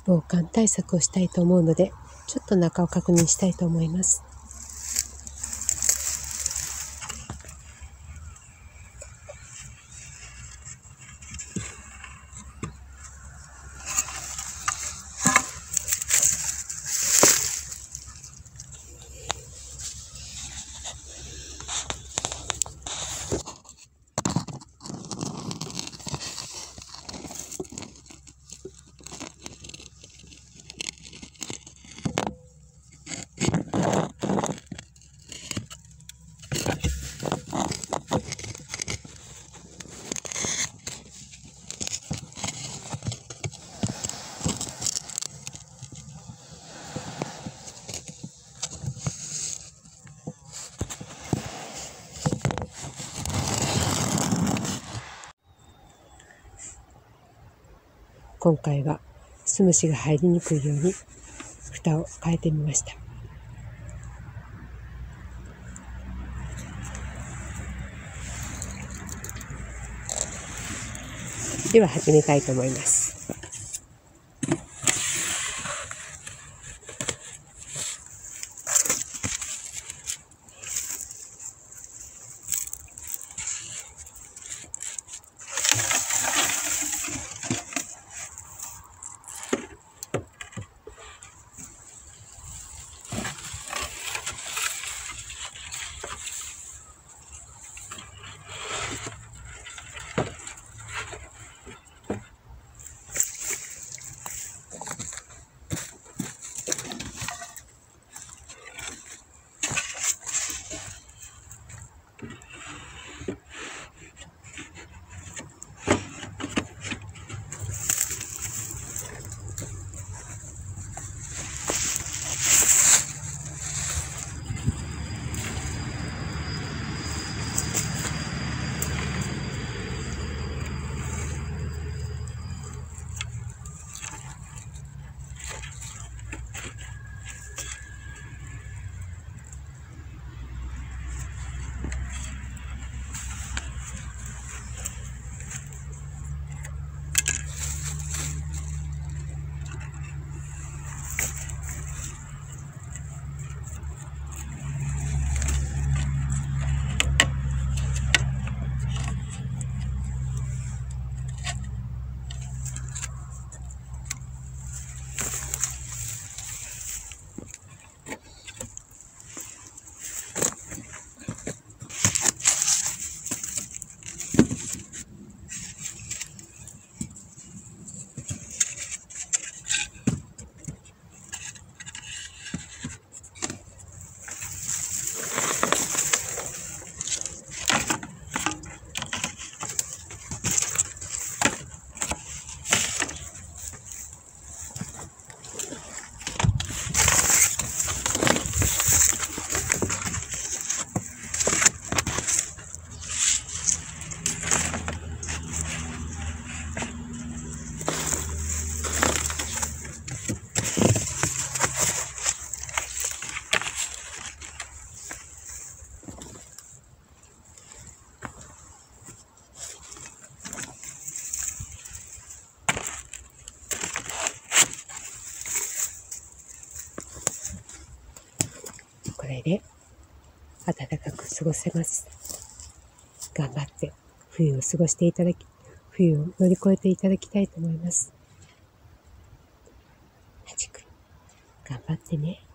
防寒対策をしたいと思うので、ちょっと中を確認したいと思います。今回はスムシが入りにくいように蓋を変えてみました。では始めたいと思います。これで暖かく過ごせます。頑張って冬を過ごしていただき、冬を乗り越えていただきたいと思います。はちくん、頑張ってね。